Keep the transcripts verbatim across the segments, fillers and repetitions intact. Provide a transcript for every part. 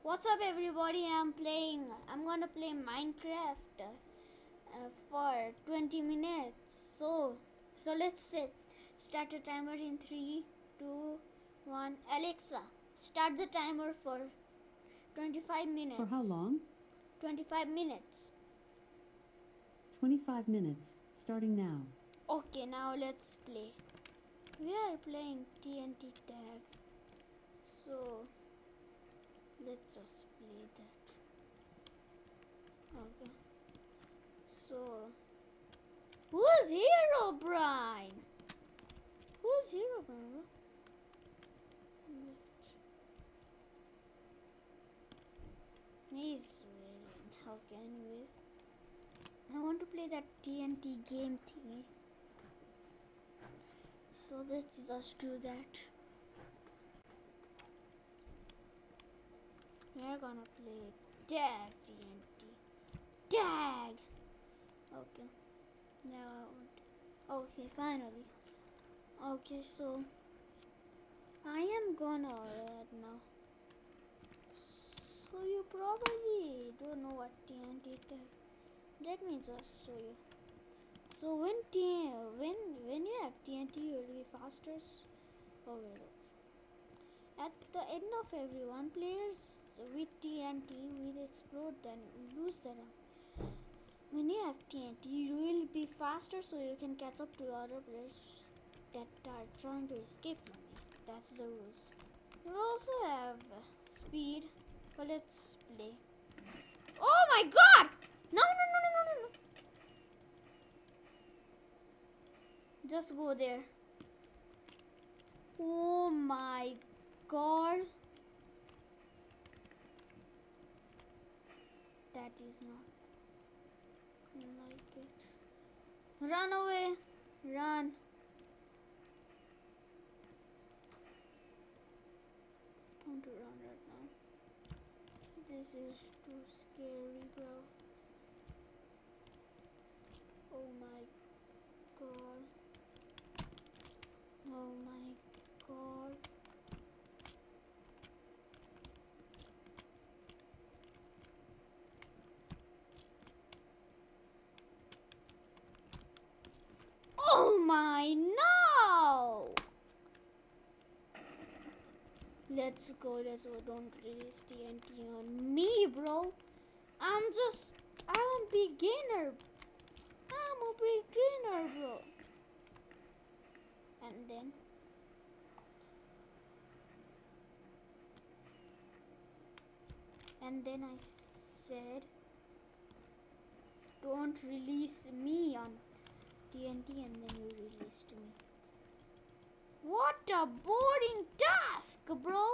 What's up, everybody? I'm playing. I'm gonna play Minecraft uh, uh, for twenty minutes. So, so let's set start a timer in three, two, one. Alexa, start the timer for twenty-five minutes. For how long? twenty-five minutes. twenty-five minutes, starting now. Okay, now let's play. We are playing T N T tag. So, let's just play that. Okay. So, who's Herobrine? Who's Herobrine? He's wearing. Okay, anyways. I want to play that T N T game thingy. So let's just do that. We're gonna play tag T N T. Tag! Okay. Now I want. Okay, finally. Okay, so I am gonna add now. So you probably don't know what T N T tag. Let me just show you. So when T when when you have T N T, you will be faster. Oh wait. At the end of every one, players with T N T will explode, then lose the round. When you have T N T, you will be faster, so you can catch up to other players that are trying to escape from you. That's the rules. You also have uh, speed, but let's play. Oh my god! No, no, no, no, no, no, no. Just go there. Oh my god. That is not like it. Run away. Run. Don't run right now. This is too scary, bro. Oh my god. Oh my god. Oh my no! Let's go, let's go. Don't release T N T on me, bro. I'm just, I'm a beginner. I'm a beginner, bro. And then, and then I said, don't release me on T N T, and then you released me. What a boring task, bro!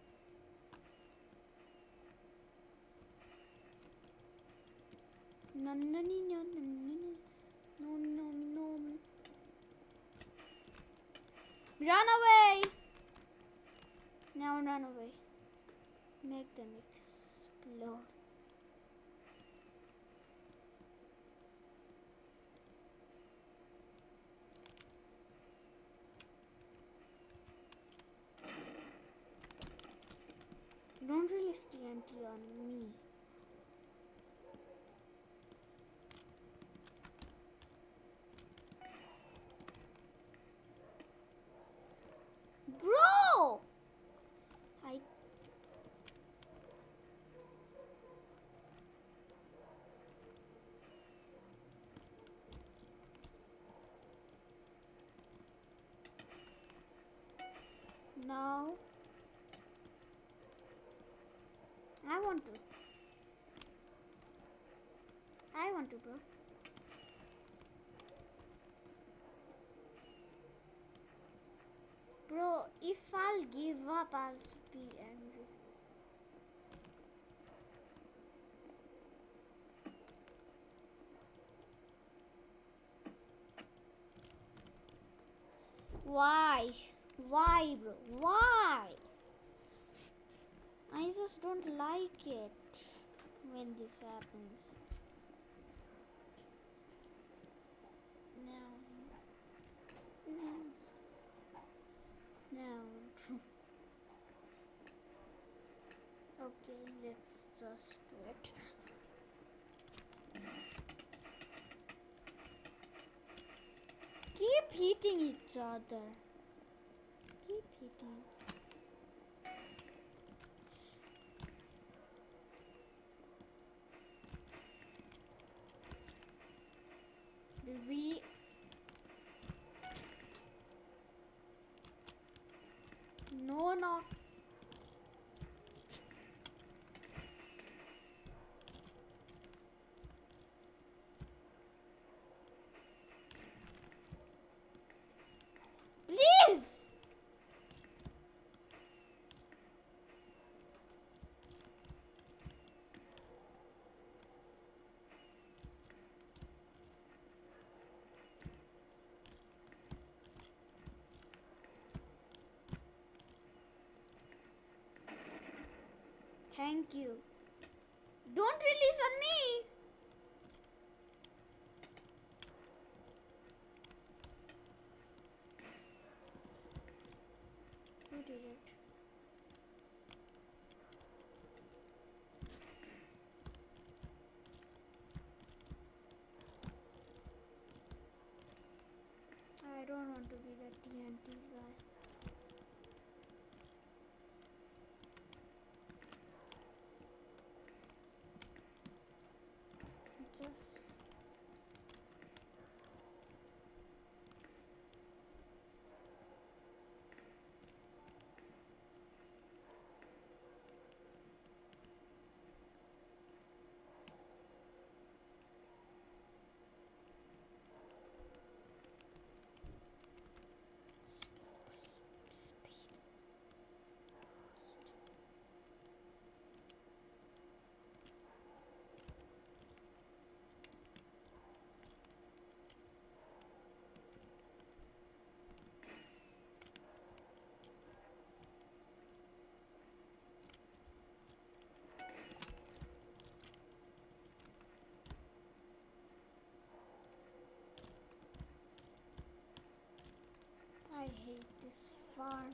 No, no, no, no, no, no, no, no. Run away! Now run away. Make them explode. Don't release T N T on me. Bro! I... No. I want to. I want to, bro. Bro, if I'll give up, I'll be angry. Why? Why, bro? Why? I just don't like it when this happens. Now. Now. Okay, let's just do it. Keep hitting each other. Keep hitting. We no no. Please. Thank you. Don't release on me. Who did it? I don't want to be the T N T guy. Just speed. I hate this farm.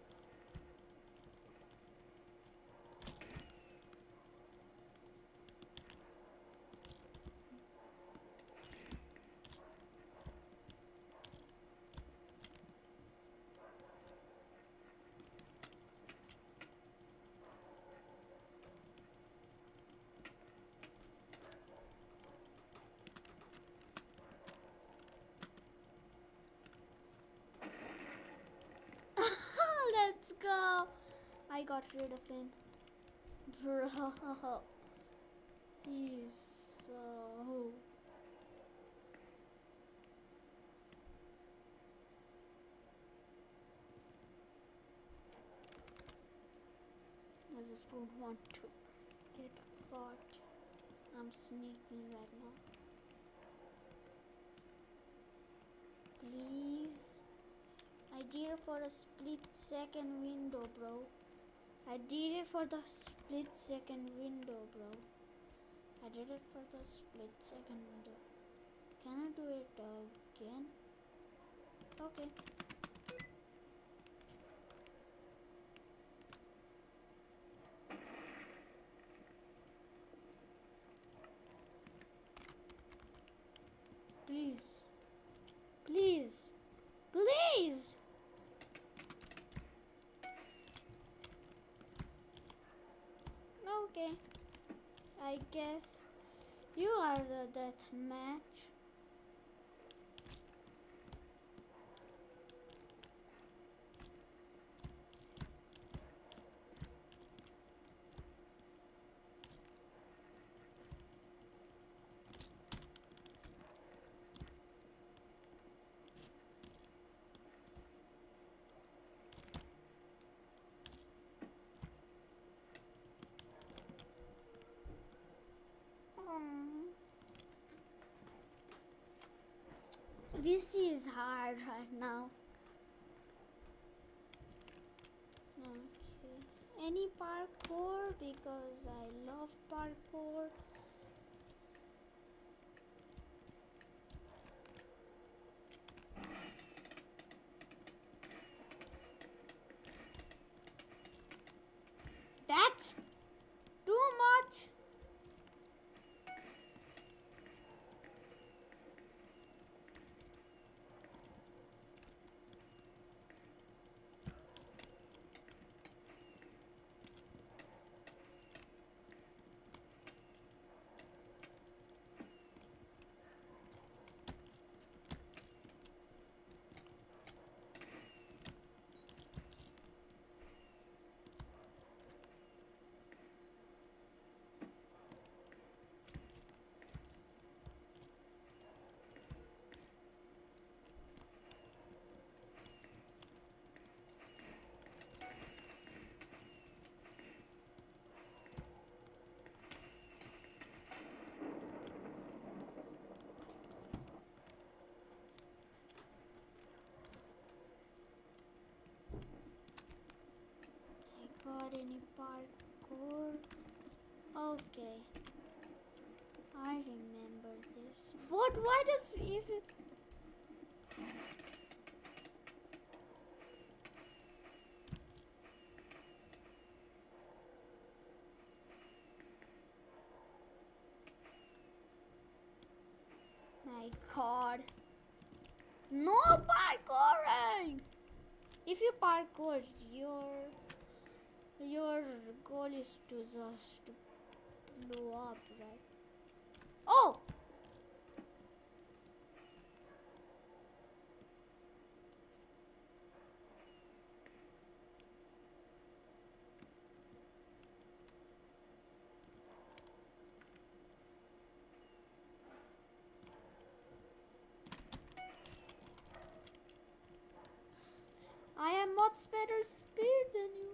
Let's go. I got rid of him. Bro. He's so... I just don't want to get caught. I'm sneaking right now. Please. I did it for a split second window, bro. I did it for the split second window, bro. I did it for the split second window. Can I do it again? Okay. Please. Please. Please. Okay. I guess you are the death match. This is hard right now. Okay. Any parkour? Because I love parkour. That's Okay. I remember this. But why does if it... My god. No parkouring! If you parkour, your your goal is to just blow up, right? Oh! I am much better speed than you.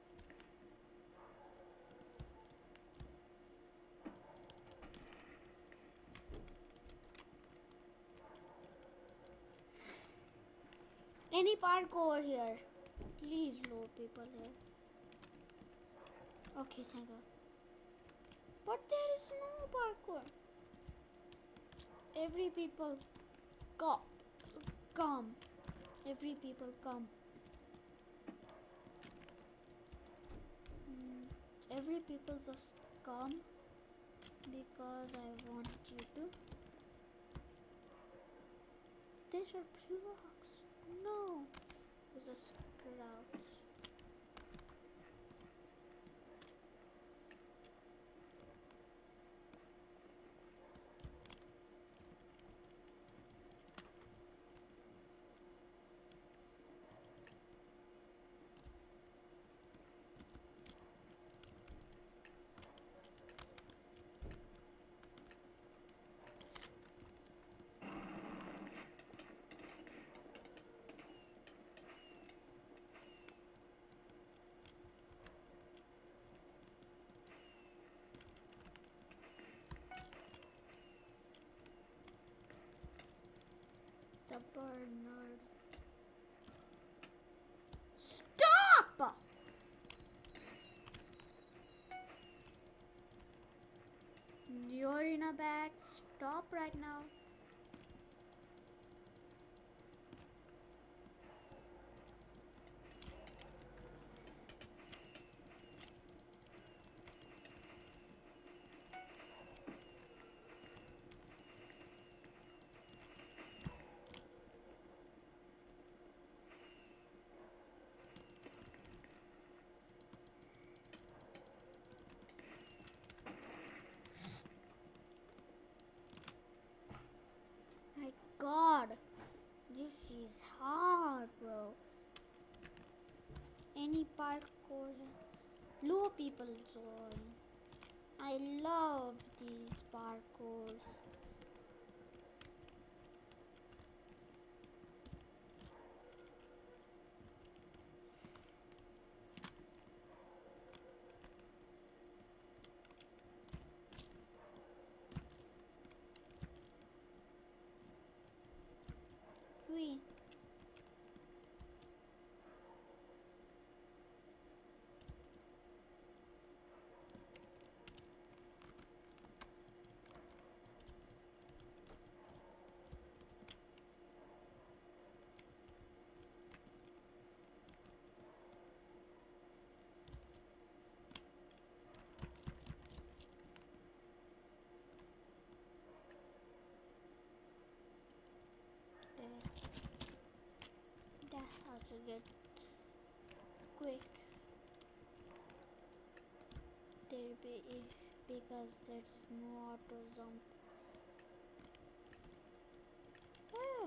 Any parkour here? Please load people here. Okay, thank God. But there is no parkour. Every people go, come. Every people come. Mm, every people just come because I want you to. There are blocks. No, there's a crouch. The Bernard. Stop! You're in a bad stop right now. My god, this is hard, bro. Any parkour? Low people join. I love these parkours. Three. That's how to get quick. There be if because there's no auto jump. Ah.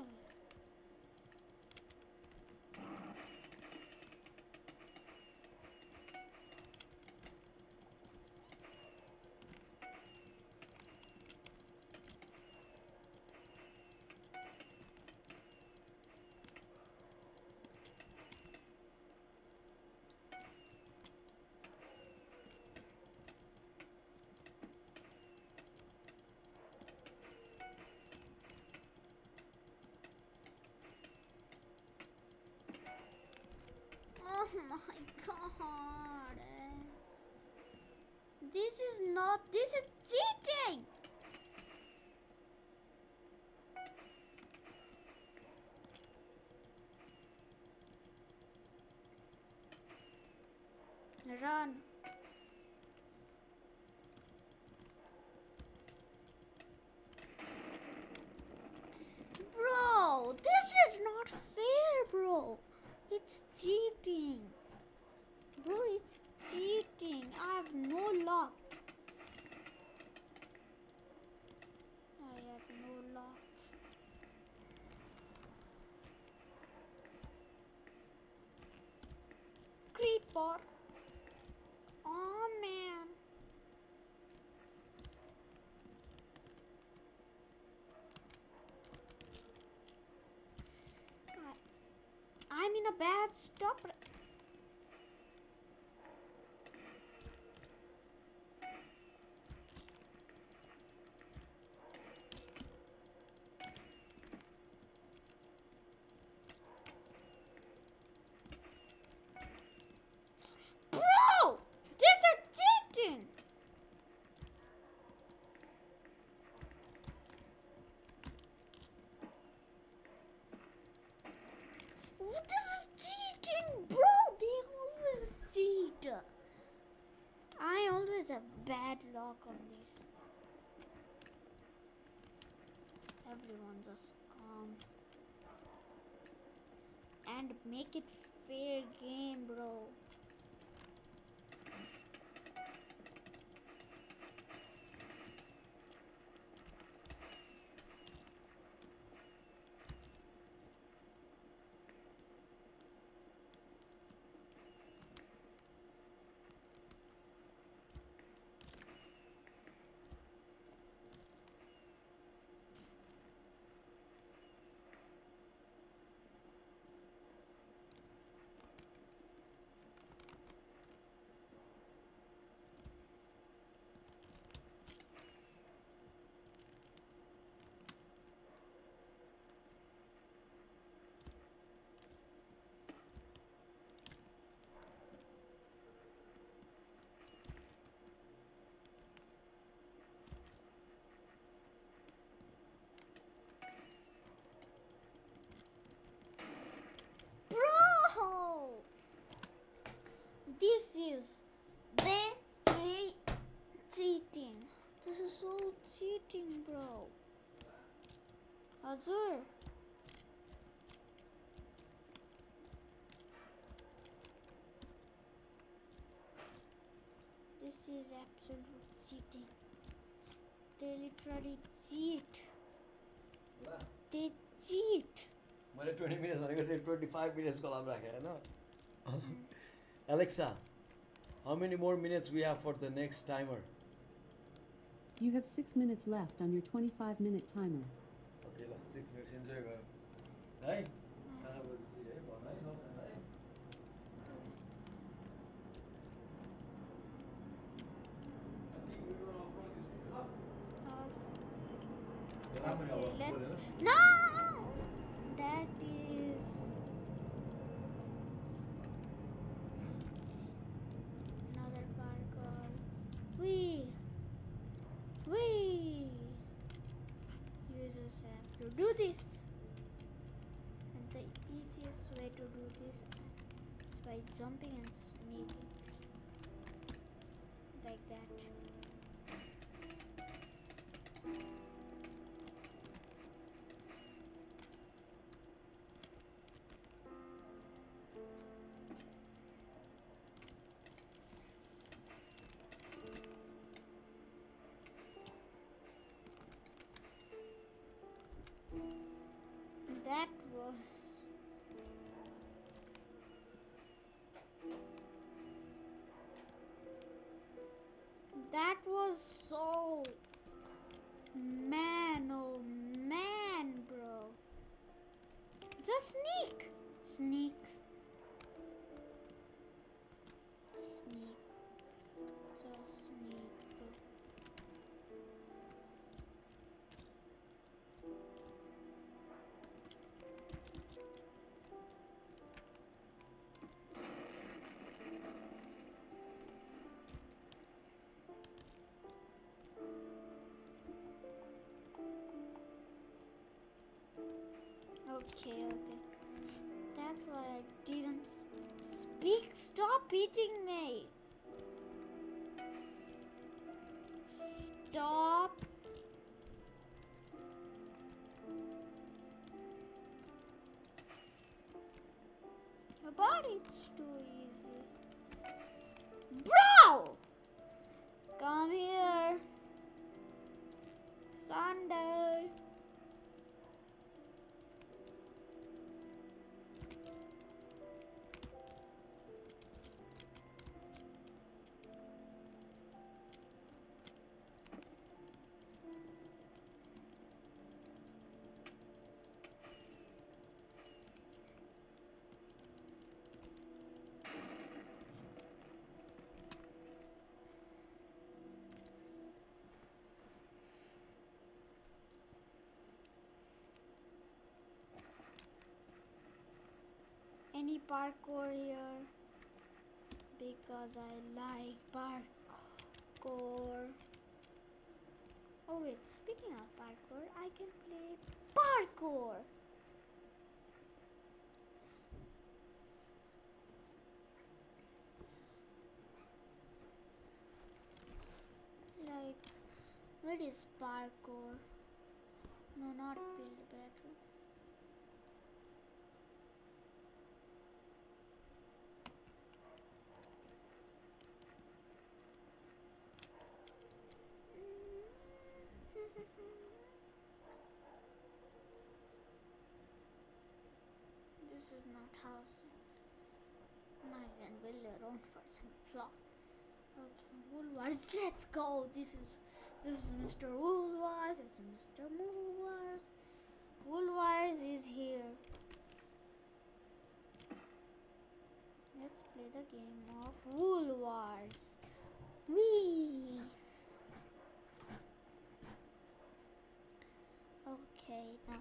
Oh my god. This is not. This is cheating. Run. Bro, this is not fair, bro. It's cheating. Bro, it's cheating. I have no luck. I have no luck. Creeper. Oh man. I, I'm in a bad stop. Bro, this is cheating. This is cheating, bro. They always cheat. I always have bad luck on this. Everyone's a scum. And make it fair game, bro. Bro, this is very cheating. This is so cheating, bro. Azur. This is absolute cheating. They literally cheat. They cheat. मैंने twenty minutes होने के twenty-five minutes को लाभ रखा है ना. Alexa, how many more minutes we have for the next timer? You have six minutes left on your twenty-five minute timer. Okay, ल six minutes enjoy गरौँ. है? कहाँ बजी है? भनाइ नभन है. I think we will upload this video. Awesome. राम्ररी अब Okay, बोलेन. let's. No! That is. Another parkour. We. We. Users have to do this. And the easiest way to do this is by jumping and sneaking. Like that. That was that was so man oh man, bro. Just sneak sneak sneak just sneak, bro. Okay, okay. That's why I didn't speak. Stop beating me. Stop. But it's too easy. Bro! Come here. Sunday. Any parkour here? Because I like parkour. Oh wait, speaking of parkour, I can play parkour. Like, what is parkour? No, not build a bedroom. This is not house. Now you can build your own personal plot. Okay, Woolworths, let's go. This is this is Mister Woolworths. This is Mister Woolworths. Woolworths is here. Let's play the game of Woolworths. Wee. Okay, now.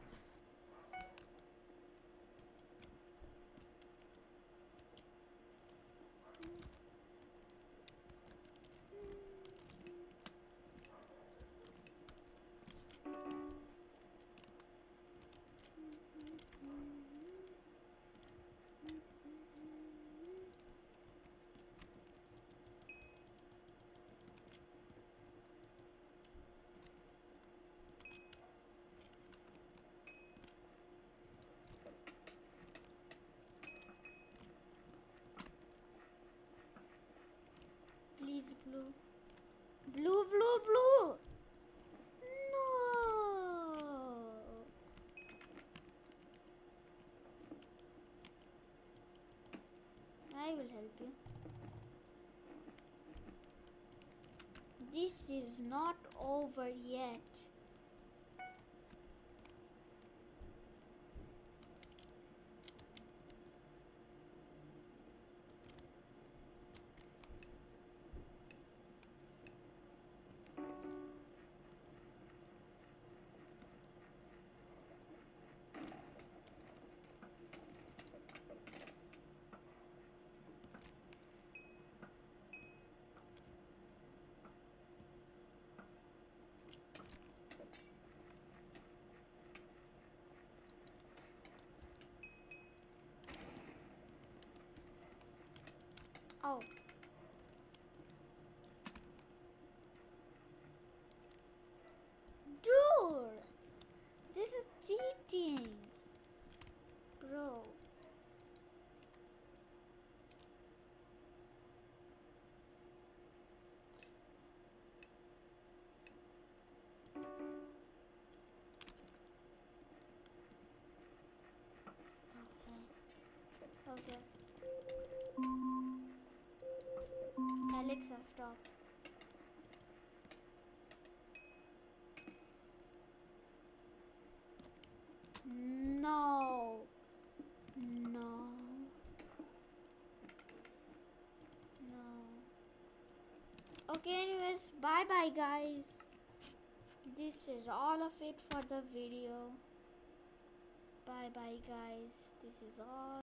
Please, blue. Blue, blue, blue. No. I will help you. This is not over yet. Oh. Dude! This is cheating. Bro. Okay. Okay. Alexa, stop. No. No. No. Okay, anyways, bye bye, guys. This is all of it for the video. Bye bye, guys. This is all.